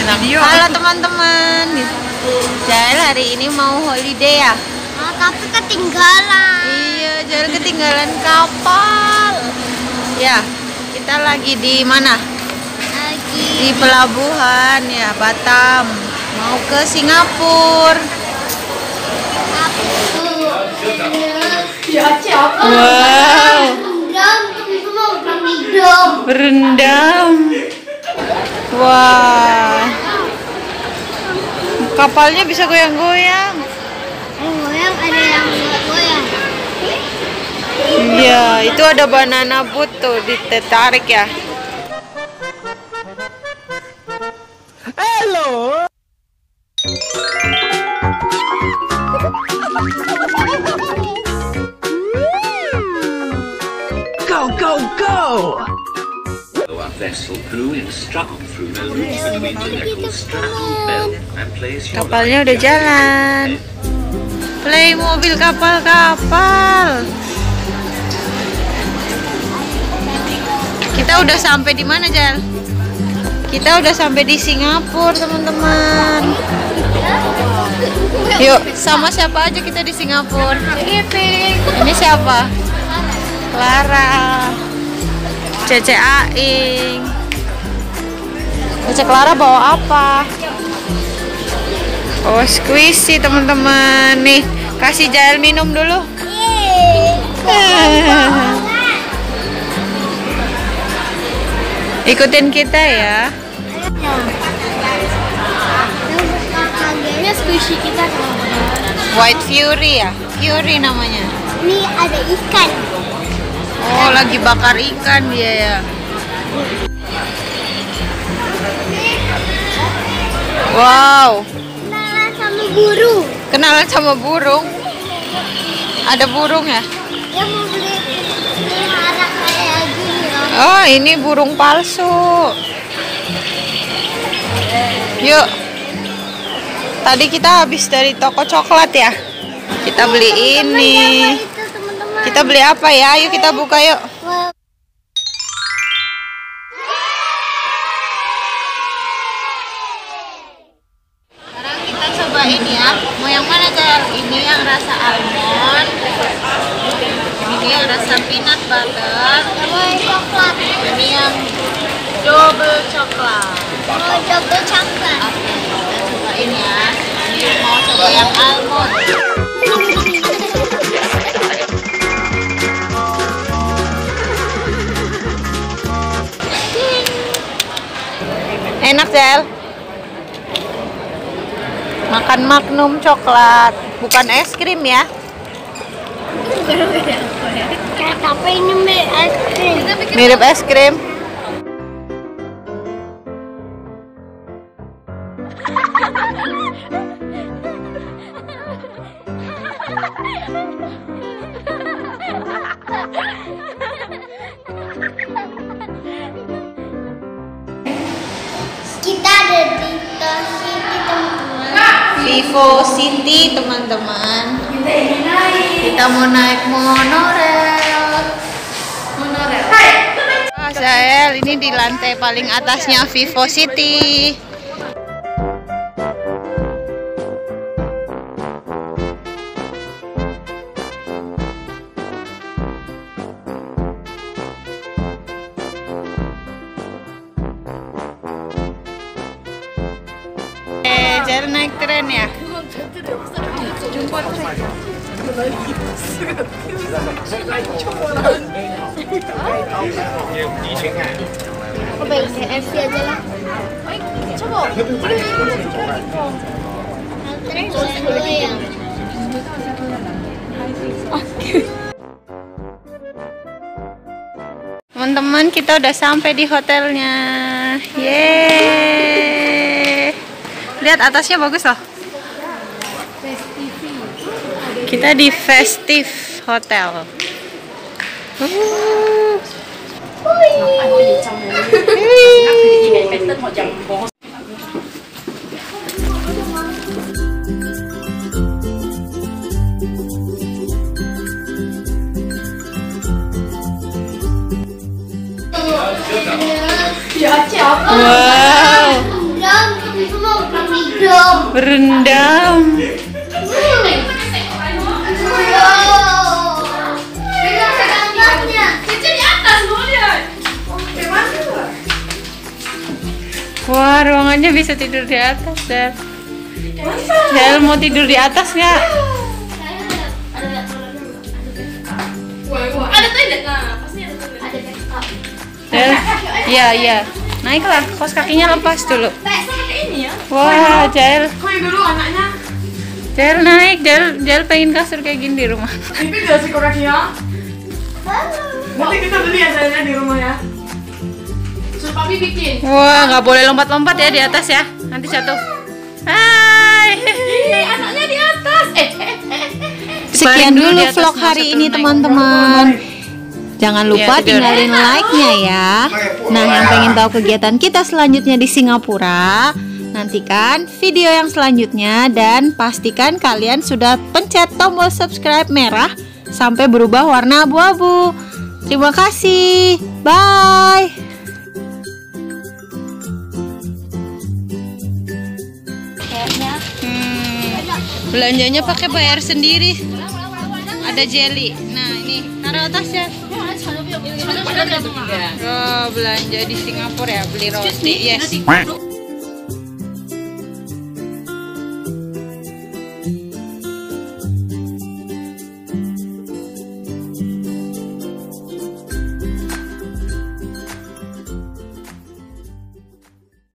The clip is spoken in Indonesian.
Halo teman-teman, Jael hari ini mau holiday ya? Tapi ketinggalan. Iya, Jael ketinggalan kapal. Ya, kita lagi di mana? Di pelabuhan ya, Batam. Mau ke Singapura. Wow. Berendam. Wah. Kapalnya bisa goyang-goyang. Goyang, ada yang goyang. Iya, itu ada banana boat tuh ditarik ya. Hello. Go, go, go! Our vessel crew instruct through the loop between the nickel strap belt and place your Kapalnya udah jalan. Play mobil kapal-kapal. Kita udah sampai di mana, Jal? Kita udah sampai di Singapura, teman-teman. Yuk, sama siapa aja kita di Singapura? Ini siapa? Clara. Cece Aing. Cece Clara bawa apa? Oh, squishy teman-teman. Nih, kasih Jael minum dulu. Ikutin kita ya. Harganya squishy kita. White Fury ya? Fury namanya. Ini ada ikan. Oh, lagi bakar ikan dia ya. Wow. Kenalan sama burung. Kenalan sama burung. Ada burung ya? Dia mau pelihara kayak gini loh. Oh, ini burung palsu. Yuk. Tadi kita habis dari toko coklat ya. Kita beli ini. Kita beli apa ya? Ayo kita buka yuk. Sekarang kita cobain ya. Mau yang mana, Jal? Ini yang rasa almond. Ini yang rasa peanut butter. Coklat. Ini yang double coklat. Mau double coklat. Oke, kita cobain ya. Ini mau coba yang almond. Enak, Jel. Makan Magnum coklat, bukan es krim ya. Tapi ini mirip es krim. Mirip es krim. Kita ada di City teman-teman. Vivo City, teman-teman. Kita mau naik monorail. Wah, Jael, ini di lantai paling atasnya Vivo City. Jael naik tren ya. Coba KFC aja lah. Terus dulu ya. Teman-teman, kita udah sampai di hotelnya. Yeay. Lihat atasnya bagus loh. Kita di Festive Hotel. Wow. Wah, ruangannya bisa tidur di atas, Del. Del mau tidur di atas nggak? Ada toilet lah, pasti ada toilet. Ada PSK. Del, iya. Naiklah, kos kakinya lepas dulu. PSK kayak ini ya. Wah, Jael. Kau yang dulu anaknya. Jael naik, Jael pengen kasur kayak gini di rumah. Ini gak sih koreknya? Nanti kita beli ya Jaelnya di rumah ya. Suruh papi bikin. Wah, nggak boleh lompat-lompat ya di atas ya, nanti jatuh. Hai. Anaknya di atas. Baring Sekian dulu dulu di atas, vlog nggak hari usah ini turun naik. teman-teman. Jangan lupa Ya, tidur. tinggalin like-nya ya. Nah, yang pengen tahu kegiatan kita selanjutnya di Singapura, nantikan video yang selanjutnya dan pastikan kalian sudah pencet tombol subscribe merah sampai berubah warna abu-abu. Terima kasih. Bye. Belanjanya pakai bayar sendiri. Ada jelly. Nah, ini taruh atasnya. Oh, belanja di Singapura ya, beli roti. Yes.